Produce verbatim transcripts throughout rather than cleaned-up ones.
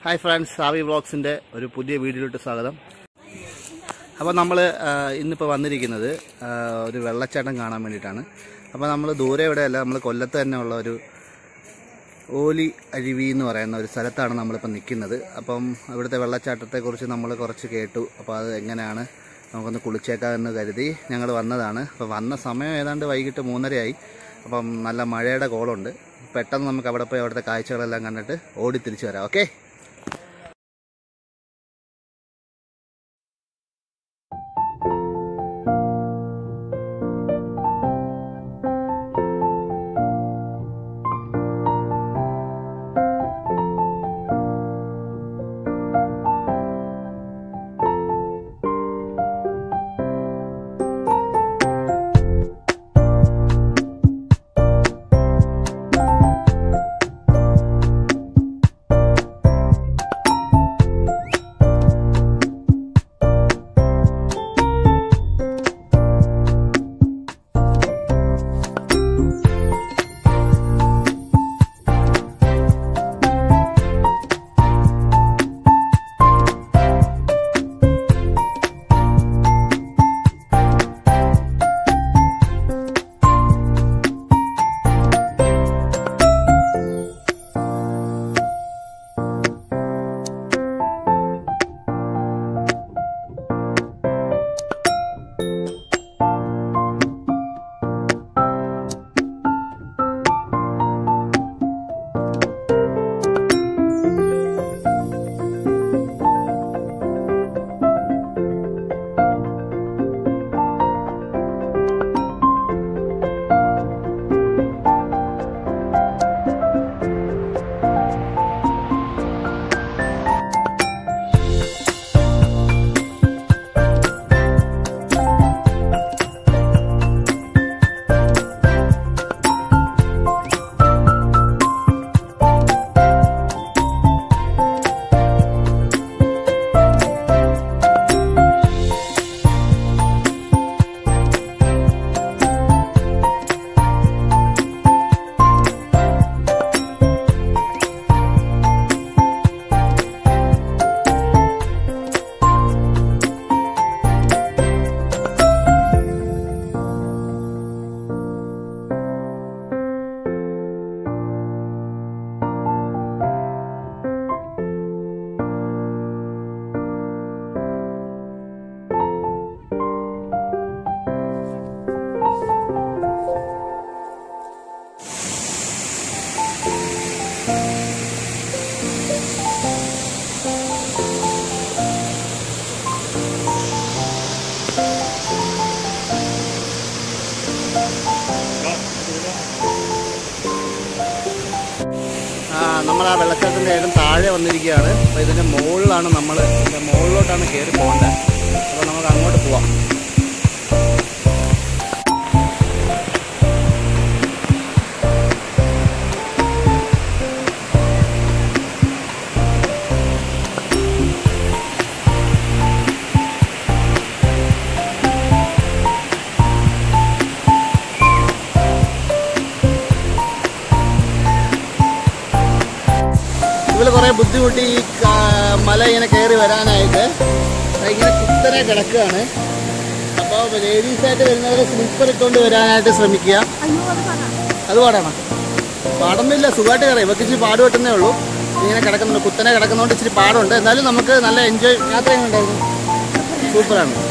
Hi friends, Savi Vlogs in the Pudia video to Saladam. Upon Namala in the Pavandirikinade, the Vella Chatan Gana Meditana. Upon Namala Dure, Lamla Colata and Olodu Oli Adivino and Salata Namapanikinade. Upon the Vella Chata Korsi Namala Korchike to Apa Ganana, on the Kulucheka and the Gadi, Yangavanadana, Pavana Sama and the Vaigita Monari, upon Nala Marada Golonde, Petan Namakavapa or the Kaichara Langanate, Odi Trichara, okay? Namara Velachat and Tare on the Rigiana, by the mole on a number, the mole on a care ponda. So now I'm going to walk. Buddhi Malay in a carry Varana, like a Kutana Kadakana. Above the ladies at another slipper to Varana at Samikia. Alvarama. Padamilla Sugata, Vakichi Pado to Nelo, in a Katakan Kutana Katakan to Pado, and then Namaka Nala enjoy nothing. Super.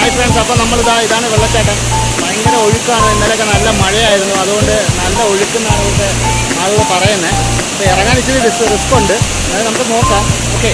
Hi friends, അപ്പോൾ നമ്മളിതാ ഇതാണ് വെള്ളച്ചാട്ടം. ഭയങ്കര ഒഴുക്കാണ്. ഇന്നലെയൊക്കെ നല്ല മഴയായിരുന്നു, അതുകൊണ്ട് നല്ല ഒഴുക്കെന്നാണ് ഇവിടുത്തെ ആളുകൾ പറയുന്നത്. അപ്പോൾ ഇറങ്ങാൻ ഇച്ചിരി റിസ്ക് റിസ്ക് ഉണ്ട്, അതായത് നമുക്ക് നോക്കാം. ഓക്കെ.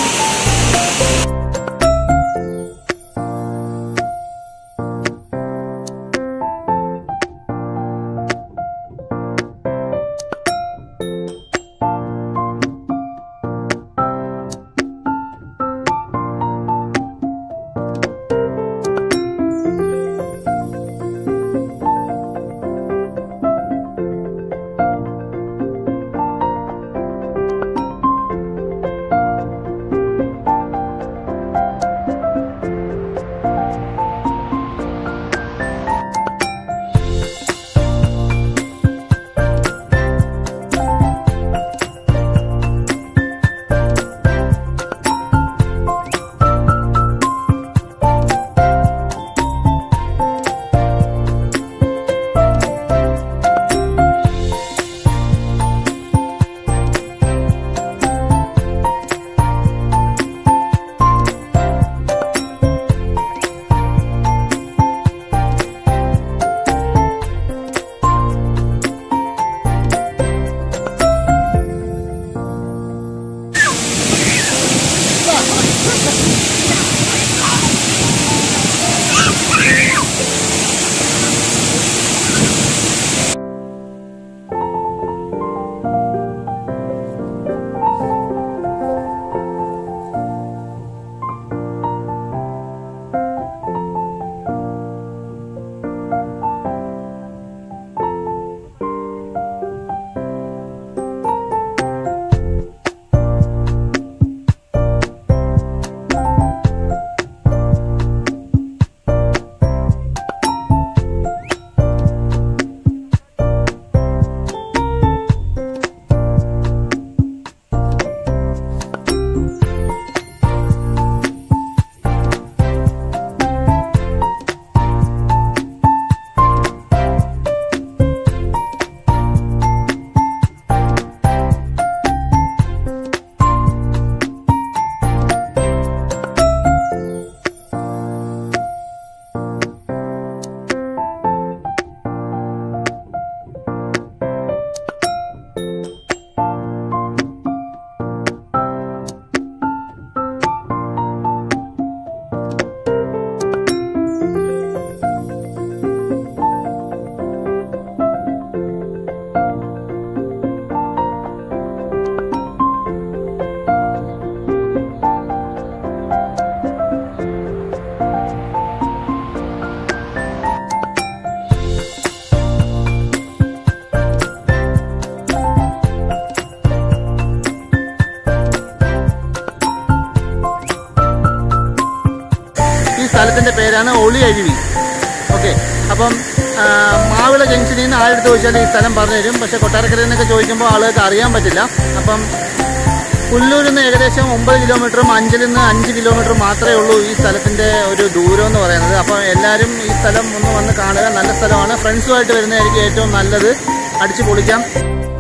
സ്ഥലത്തിൻ്റെ പേരാണ് ഒളി അരുവി. ഓക്കെ. അപ്പം മാവിള ജംഗ്ഷനിൽ നിന്ന് ആരെടുത്ത് ചോദിച്ചാൽ ഈ സ്ഥലം പറഞ്ഞു തരും. പക്ഷേ കൊട്ടാരക്കരയിൽ നിന്നൊക്കെ ചോദിക്കുമ്പോൾ ആളുകൾക്ക് അറിയാൻ പറ്റില്ല. അപ്പം പുല്ലൂരിൽ നിന്ന് ഏകദേശം ഒമ്പത് കിലോമീറ്ററും അഞ്ചലിൽ നിന്ന് അഞ്ച് കിലോമീറ്റർ മാത്രമേ ഉള്ളൂ ഈ സ്ഥലത്തിൻ്റെ ഒരു ദൂരം എന്ന് പറയുന്നത്. അപ്പോൾ എല്ലാവരും ഈ സ്ഥലം ഒന്ന് വന്ന് കാണുക. നല്ല സ്ഥലമാണ്. ഫ്രണ്ട്സുമായിട്ട് വരുന്നതായിരിക്കും ഏറ്റവും നല്ലത്. അടിച്ചു പൊളിക്കാം.